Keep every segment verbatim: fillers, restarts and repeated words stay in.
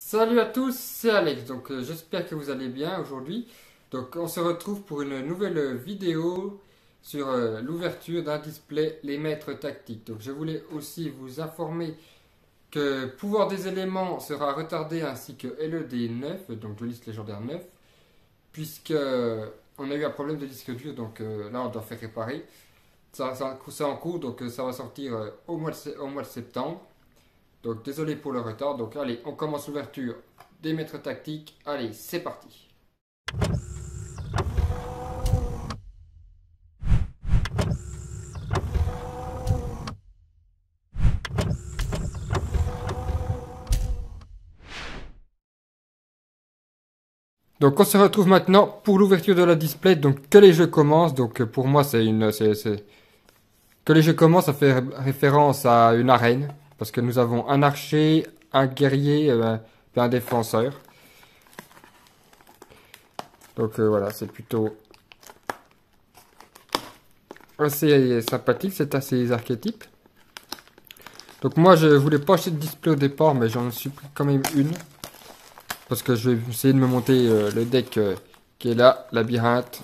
Salut à tous, c'est Alex, donc euh, j'espère que vous allez bien aujourd'hui. Donc on se retrouve pour une nouvelle vidéo sur euh, l'ouverture d'un display les maîtres tactiques. Donc je voulais aussi vous informer que pouvoir des éléments sera retardé ainsi que L E D neuf, donc de liste légendaire neuf, puisque euh, on a eu un problème de disque dur, donc euh, là on doit faire réparer. Ça, ça, c'est en cours, donc euh, ça va sortir euh, au mois de, sé- au mois de septembre. Donc désolé pour le retard. Donc allez, on commence l'ouverture des maîtres tactiques. Allez, c'est parti. Donc on se retrouve maintenant pour l'ouverture de la display. Donc que les jeux commencent. Donc pour moi c'est une, c'est, c'est- que les jeux commencent, ça fait référence à une arène parce que nous avons un archer, un guerrier, euh, et un défenseur. Donc euh, voilà, c'est plutôt assez sympathique, c'est assez archétype. Donc moi je voulais pas acheter de display au départ, mais j'en suis pris quand même une. Parce que je vais essayer de me monter euh, le deck euh, qui est là, labyrinthe.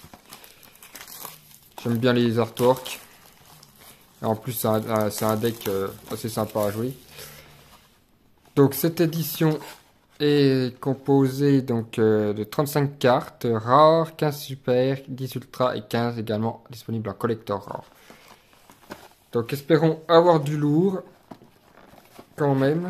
J'aime bien les artworks. Et en plus c'est un, un- c'est un deck euh, assez sympa à jouer. Donc cette édition est composée donc euh, de trente-cinq cartes rares, quinze super, dix ultra et quinze également disponibles en collector rare. Donc espérons avoir du lourd quand même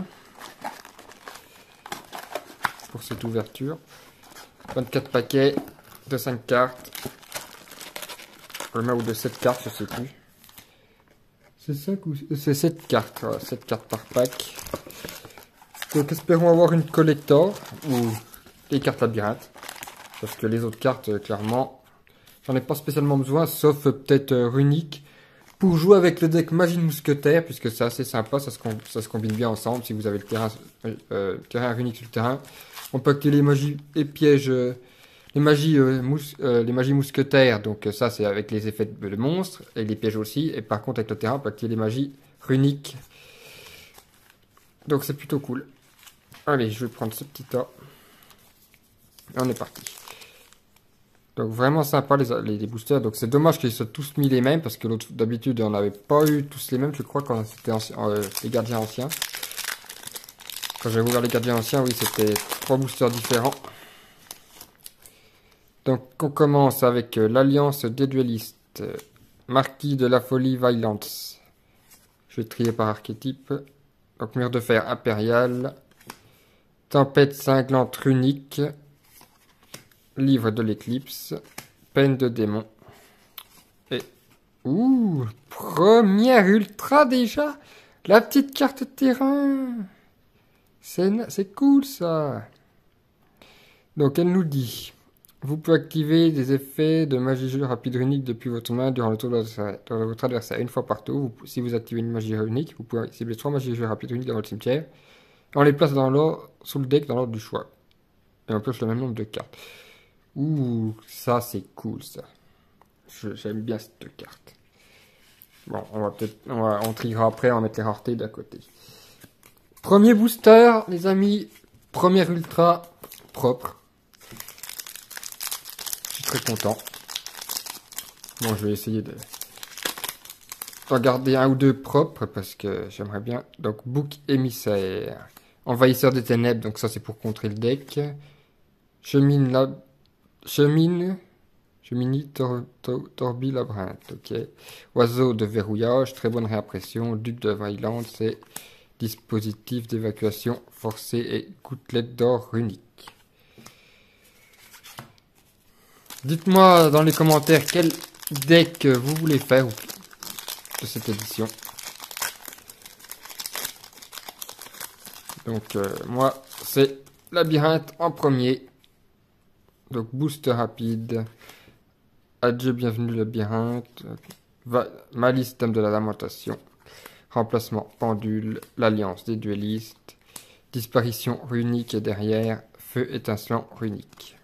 pour cette ouverture. vingt-quatre paquets de cinq cartes. Ou de sept cartes, je sais plus. C'est cinq ou c'est sept cartes, voilà, sept cartes par pack. Donc espérons avoir une collector ou des cartes labyrinthe. Parce que les autres cartes, euh, clairement, j'en ai pas spécialement besoin, sauf euh, peut-être euh, runique. Pour jouer avec le deck magie de mousquetaire, puisque c'est assez sympa, ça se, ça se combine bien ensemble si vous avez le terrain, euh, terrain runique sur le terrain. On peut activer les magies et pièges, euh, les, magies, euh, mous, euh, les magies mousquetaires, donc euh, ça c'est avec les effets de, de monstres, et les pièges aussi. Et par contre avec le terrain, on peut activer les magies runiques. Donc c'est plutôt cool. Allez, je vais prendre ce petit tas. Et on est parti. Donc vraiment sympa les, les, les boosters. Donc c'est dommage qu'ils soient tous mis les mêmes parce que l'autre d'habitude on n'avait pas eu tous les mêmes. Je crois quand c'était euh, les gardiens anciens. Quand j'avais ouvert les gardiens anciens, oui c'était trois boosters différents. Donc on commence avec euh, l'alliance des duellistes. Euh, Marquis de la folie Violence. Je vais trier par archétype. Donc mur de fer impérial. Tempête cinglante runique. Livre de l'éclipse. Peine de démon. Et... Ouh, première ultra déjà. La petite carte de terrain. C'est cool ça. Donc elle nous dit. Vous pouvez activer des effets de magie jeu rapide runique depuis votre main durant le tour de votre adversaire une fois par tour. Vous, si vous activez une magie runique, vous pouvez cibler trois magies jeu rapide runique dans votre cimetière. Et on les place dans l'ordre, sous le deck dans l'ordre du choix. Et on pioche le même nombre de cartes. Ouh, ça c'est cool ça. J'aime bien cette carte. Bon, on va peut-être, on, va, on triera après, on va mettre les raretés d'à côté. Premier booster, les amis. Première ultra propre. Je suis très content. Bon, je vais essayer de regarder un ou deux propres parce que j'aimerais bien. Donc, bouc émissaire. Envahisseur des ténèbres, donc ça c'est pour contrer le deck. Chemine la... Chemine... Chemini tor, tor, Torbi labyrinthe, ok. Oiseau de verrouillage, très bonne réimpression. Duc de Violence, c'est dispositif d'évacuation forcée et gouttelette d'or runique. Dites-moi dans les commentaires quel deck vous voulez faire de cette édition. Donc euh, moi c'est labyrinthe en premier. Donc boost rapide. Adieu, bienvenue labyrinthe. Va, malice, thème de la lamentation. Remplacement pendule. L'alliance des duellistes. Disparition runique et derrière. Feu étincelant runique.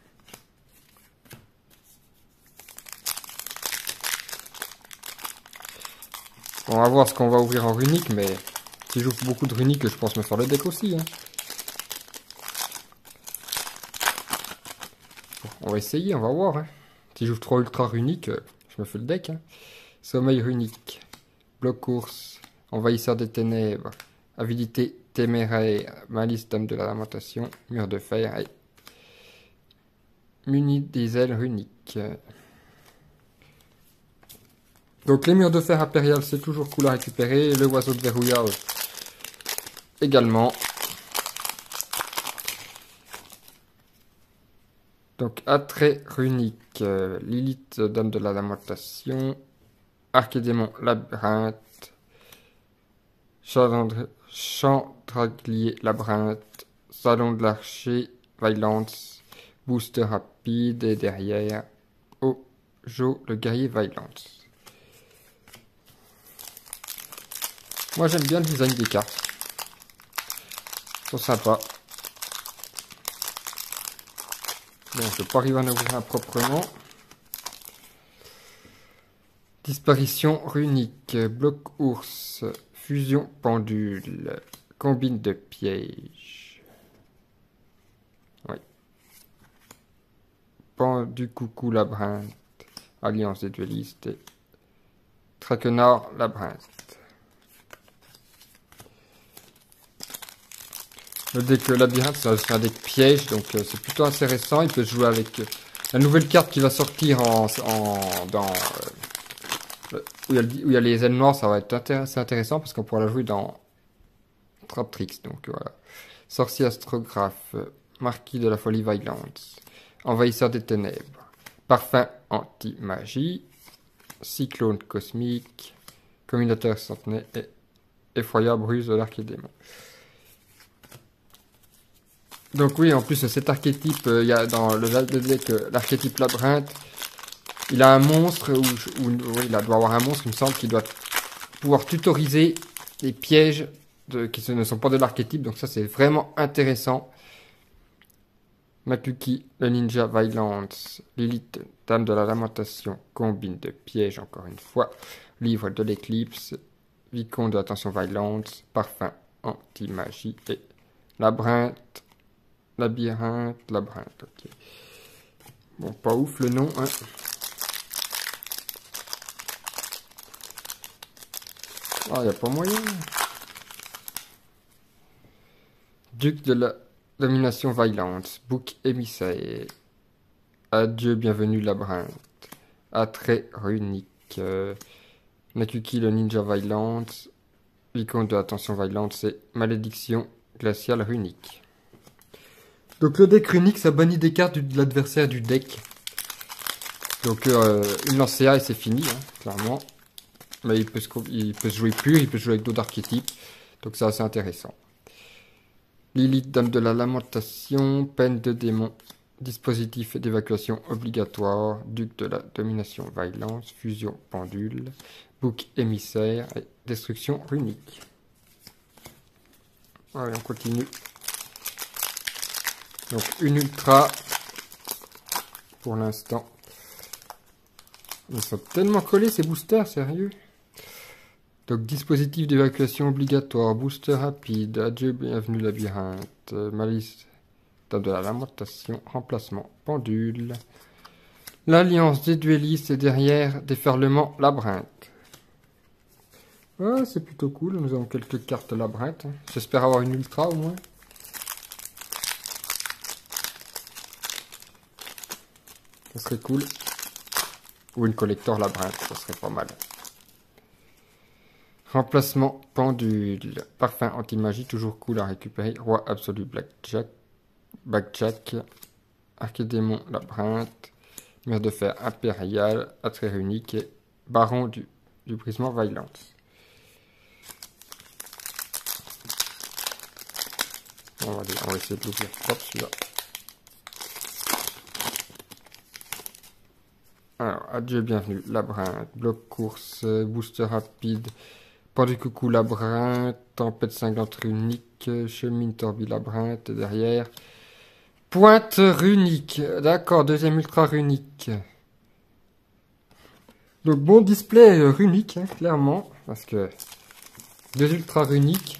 On va voir ce qu'on va ouvrir en runique, mais si j'ouvre beaucoup de runique, je pense me faire le deck aussi. Hein. On va essayer, on va voir. Hein. Si j'ouvre trois ultra runiques, euh, je me fais le deck. Hein. Sommeil runique, bloc course, envahisseur des ténèbres, avidité téméraire, malice dame de la lamentation, mur de fer et muni des ailes runiques. Donc les murs de fer impérial, c'est toujours cool à récupérer. Le oiseau de verrouillage également. Donc attrait runique, euh, Lilith dame de la lamentation, archédémon labyrinthe, chandraglier labyrinthe, salon de l'archer, violence, booster rapide et derrière Ojo le guerrier violence. Moi j'aime bien le design des cartes. Ils sont sympas. Bon, je ne peux pas arriver à en ouvrir un proprement. Disparition runique, bloc ours, fusion pendule, combine de pièges. Oui. Pendu coucou labyrinthe, alliance des duellistes et traquenard labyrinthe. Le deck labyrinthe, c'est un deck piège, donc euh, c'est plutôt intéressant. Il peut se jouer avec euh, la nouvelle carte qui va sortir en, en dans euh, où, il y a, où il y a les ailes noires. Ça va être intéressant, intéressant parce qu'on pourra la jouer dans Traptrix. Donc voilà, sorcier astrographe, euh, marquis de la folie violence, envahisseur des ténèbres, parfum anti-magie, cyclone cosmique, communateur centenaire et effroyable ruse de l'archédémon. Donc oui, en plus cet archétype, il euh, y a dans le deck euh, l'archétype labyrinthe, il a un monstre, où, où oui, il doit avoir un monstre, il me semble, qui doit pouvoir tutoriser les pièges de, qui ne sont pas de l'archétype, donc ça c'est vraiment intéressant. Makuki, le ninja violence, Lilith, dame de la lamentation, combine de pièges encore une fois, livre de l'éclipse, vicomte de l'attention violence, parfum anti-magie et labyrinthe. Labyrinthe, labyrinthe, ok. Bon, pas ouf le nom, hein. Ah, il n'y a pas moyen. Duc de la domination violente, bouc émissaire. Adieu, bienvenue labyrinthe. Attrait runique. Euh, Nakuki, le ninja violente. Vicomte de l'attention violente, c'est malédiction glaciale runique. Donc le deck runique, ça bannit des cartes de l'adversaire du deck. Donc euh, une lancée A et c'est fini, hein, clairement. Mais il peut, se, il peut se jouer pur, il peut se jouer avec d'autres archétypes. Donc c'est assez intéressant. Lilith, dame de la lamentation, peine de démon, dispositif d'évacuation obligatoire, duc de la domination violence, fusion pendule, bouc émissaire et destruction runique. Allez, on continue. Donc une ultra pour l'instant. Ils sont tellement collés ces boosters, sérieux. Donc dispositif d'évacuation obligatoire, booster rapide, adieu bienvenue labyrinthe, malice dame de la lamentation, remplacement pendule, l'alliance des duellistes et derrière déferlement labyrinthe. Ah, c'est plutôt cool, nous avons quelques cartes labyrinthe. J'espère avoir une ultra au moins. Ça serait cool. Ou une collector labyrinthe, ça serait pas mal. Remplacement pendule. Parfum anti-magie, toujours cool à récupérer. Roi absolu blackjack. Blackjack. Archédémon labyrinthe. Mur de fer impérial. Attrait runique et baron du, du brisement violence. On va, on va essayer de l'ouvrir propre celui-là. Alors, adieu, bienvenue, labyrinthe, bloc course, booster rapide, pendu coucou labyrinthe, tempête cinglante runique, chemine torbi labyrinthe, et derrière, pointe runique, d'accord, deuxième ultra runique. Donc bon display euh, runique, hein, clairement, parce que deux ultra runiques,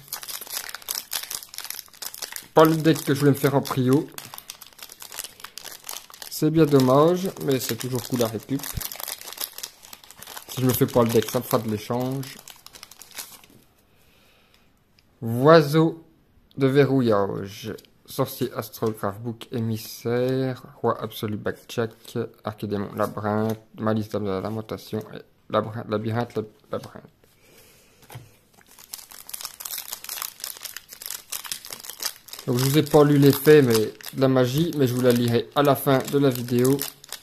pas le deck que je voulais me faire en prio. C'est bien dommage, mais c'est toujours cool à récup. Si je me fais pas le deck, ça me fera de l'échange. Oiseau de verrouillage. Sorcier astrographe, bouc émissaire, roi absolu backjack, archédémon labyrinthe, malice dame de la lamentation, et labyrinthe, labyrinthe, labyrinthe. Donc je vous ai pas lu l'effet mais de la magie, mais je vous la lirai à la fin de la vidéo.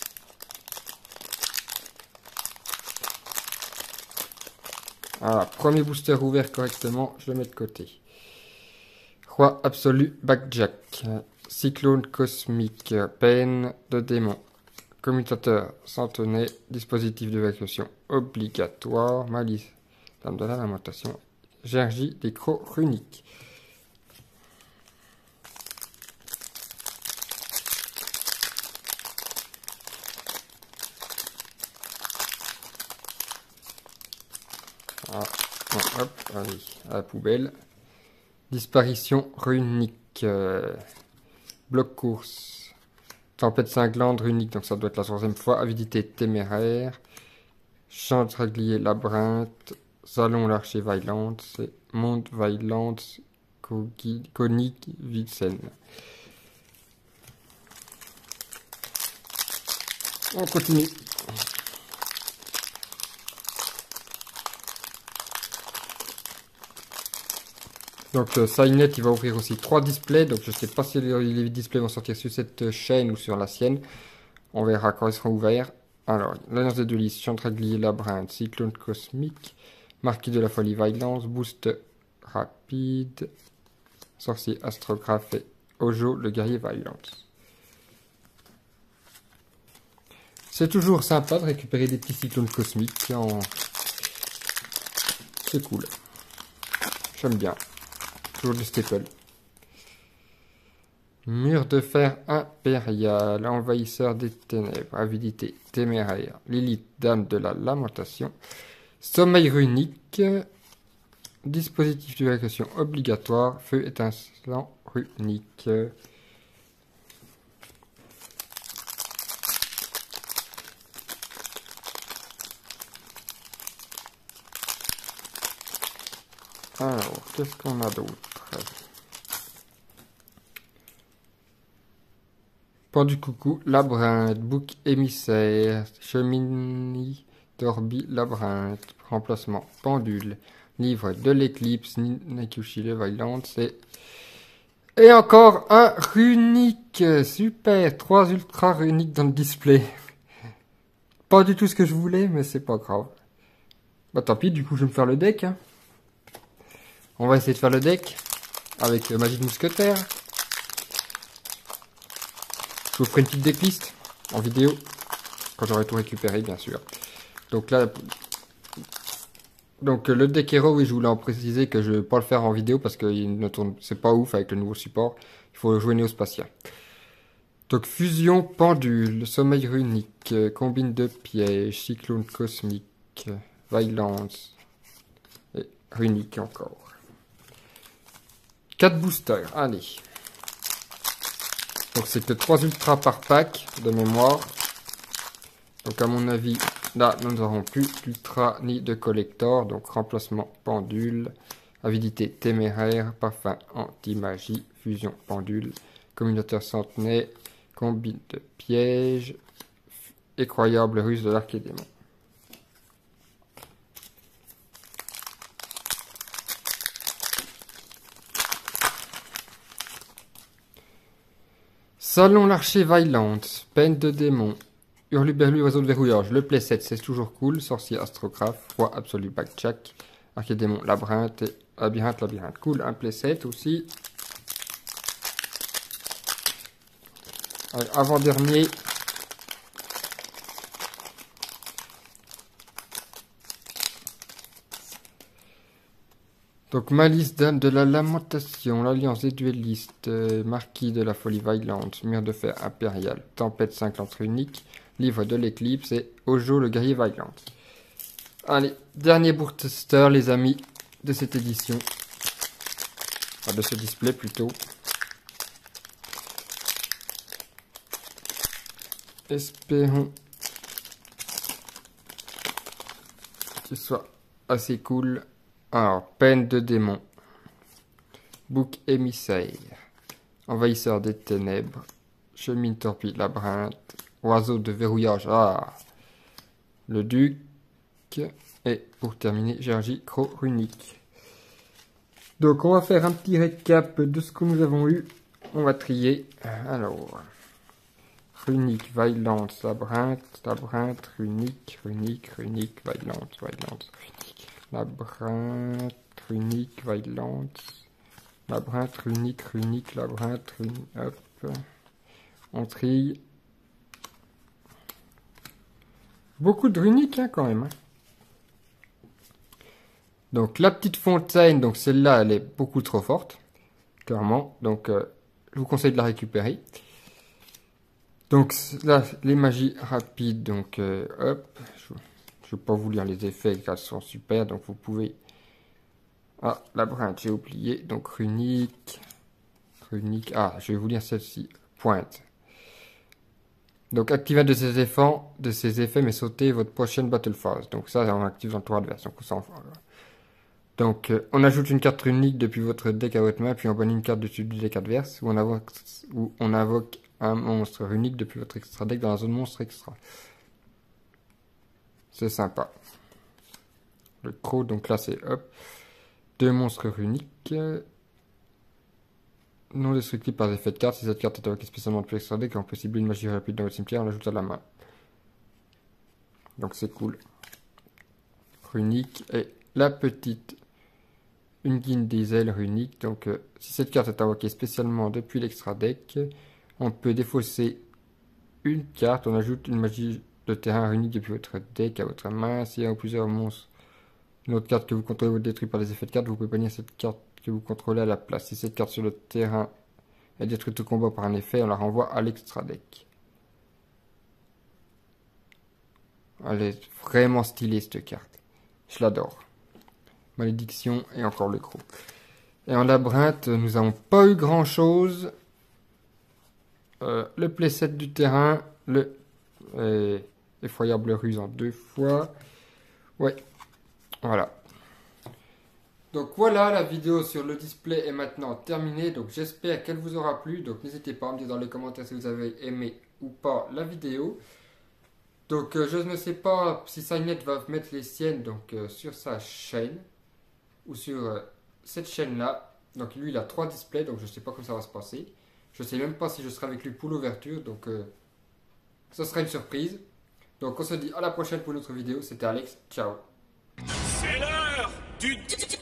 Voilà, premier booster ouvert correctement, je le mets de côté. Roi absolu backjack, cyclone cosmique, peine de démon, commutateur centenaire, dispositif d'évacuation obligatoire, malice, dame de la lamentation, Gergie des crocs runiques. Ah, bon, hop, allez, à la poubelle. Disparition runique. Euh, bloc course. Tempête cinglante runique, donc ça doit être la troisième fois. Avidité téméraire. Chandraglier labyrinthe. Salon l'archer Vailante. C'est Monde Vailante. Conique Vitsen. On continue. Donc euh, Signet il va ouvrir aussi trois displays, donc je ne sais pas si les, les displays vont sortir sur cette chaîne ou sur la sienne. On verra quand ils seront ouverts. Alors, l'Alliance des deux listes, Chandraglier labyrinthe, Cyclone cosmique, Marquis de la folie Violence, Boost rapide, Sorcier astrographe et Ojo le guerrier Violence. C'est toujours sympa de récupérer des petits cyclones cosmiques. En... C'est cool. J'aime bien. Toujours du staple. Mur de fer impérial, envahisseur des ténèbres, avidité téméraire, Lilith, dame de la lamentation, sommeil runique, dispositif d'évacuation obligatoire, feu étincelant runique. Alors, qu'est-ce qu'on a d'autre? Pendu coucou, labyrinthe, bouc émissaire, cheminée, torbi, labyrinthe, remplacement, pendule, livre de l'éclipse, Nikushi le Violence, et... et encore un runique, super, trois ultra runiques dans le display. Pas du tout ce que je voulais, mais c'est pas grave. Bah tant pis, du coup je vais me faire le deck. Hein. On va essayer de faire le deck avec euh, Magie de Mousquetaire. Je vous ferai une petite decklist en vidéo quand j'aurai tout récupéré, bien sûr. Donc là, donc le deck Hero, oui, je voulais en préciser que je ne vais pas le faire en vidéo parce que il ne tourne, c'est pas ouf avec le nouveau support. Il faut jouer Néospatien. Donc fusion, pendule, sommeil runique, combine de pièges, cyclone cosmique, violence et runique encore. quatre boosters, allez. Donc c'est que trois ultras par pack de mémoire. Donc à mon avis, là nous n'aurons plus d'ultra ni de collector. Donc remplacement pendule, avidité téméraire, parfum anti-magie, fusion pendule, communateur centenaire, combine de pièges, effroyable ruse de l'archédémon. Salon l'archer Violante, peine de démon, hurluberlu oiseau de verrouillage, le playset c'est toujours cool, sorcier astrographe, roi absolu backjack, archédémon labyrinthe et labyrinthe labyrinthe, cool, un playset aussi. Avant dernier. Donc Malice, dame de la lamentation, l'alliance des duellistes, euh, marquis de la folie violente, mur de fer impérial, tempête cinquante runique, livre de l'éclipse et Ojo le guerrier violent. Allez, dernier booster les amis de cette édition, enfin, de ce display plutôt. Espérons qu'il soit assez cool. Alors, peine de démon. Bouc émissaire. Envahisseur des ténèbres. Chemine torpille labyrinthe. Oiseau de verrouillage. Ah. Le duc. Et pour terminer, Gergy Croc runique. Donc on va faire un petit récap de ce que nous avons eu. On va trier. Alors. Runique, Violence, Labyrinthe, Labyrinthe, Runique, Runique, Runique, Violence, Violence, Runique, Labyrinthe, Runique, Violence, Labyrinthe, Runique, Runique, Labyrinthe, Runique, hop. On trie. Beaucoup de runiques hein, quand même. Hein. Donc la petite fontaine, donc celle-là, elle est beaucoup trop forte, clairement. Donc euh, je vous conseille de la récupérer. Donc là, les magies rapides, donc euh, hop, je ne vais pas vous lire les effets, car elles sont super, donc vous pouvez... Ah, labyrinthe, j'ai oublié, donc runique, runique, ah, je vais vous lire celle-ci, pointe. Donc activez un de ces effets, de ces effets, mais sautez votre prochaine battle phase. Donc ça, on active dans le tour adverse, donc on s'en fout. Donc euh, on ajoute une carte runique depuis votre deck à votre main, puis on bannit une carte dessus du deck adverse, ou on invoque, ou on invoque un monstre runique depuis votre extra deck dans la zone monstre extra. C'est sympa. Le croc, donc là c'est hop. Deux monstres runiques. Non destructibles par effet de carte. Si cette carte est invoquée spécialement depuis l'extra deck, on peut cibler une magie rapide dans votre cimetière, on l'ajoute à la main. Donc c'est cool. Runique. Et la petite. Une guine des ailes runiques. Donc euh, si cette carte est invoquée spécialement depuis l'extra deck, on peut défausser une carte, on ajoute une magie de terrain runique depuis votre deck à votre main. S'il y a plusieurs monstres, une autre carte que vous contrôlez vous détruit par les effets de carte, vous pouvez bannir cette carte que vous contrôlez à la place. Si cette carte sur le terrain est détruite au combat par un effet, on la renvoie à l'extra deck. Elle est vraiment stylée cette carte. Je l'adore. Malédiction et encore le croc. Et en labyrinthe, nous n'avons pas eu grand chose. Euh, le playset du terrain, le euh, effroyable ruse en deux fois. Ouais, voilà. Donc voilà, la vidéo sur le display est maintenant terminée. Donc j'espère qu'elle vous aura plu. Donc n'hésitez pas à me dire dans les commentaires si vous avez aimé ou pas la vidéo. Donc euh, je ne sais pas si Signet va mettre les siennes donc, euh, sur sa chaîne ou sur euh, cette chaîne-là. Donc lui il a trois displays, donc je ne sais pas comment ça va se passer. Je ne sais même pas si je serai avec lui pour l'ouverture, donc euh, ce sera une surprise. Donc on se dit à la prochaine pour une autre vidéo. C'était Alex, ciao. C'est l'heure du...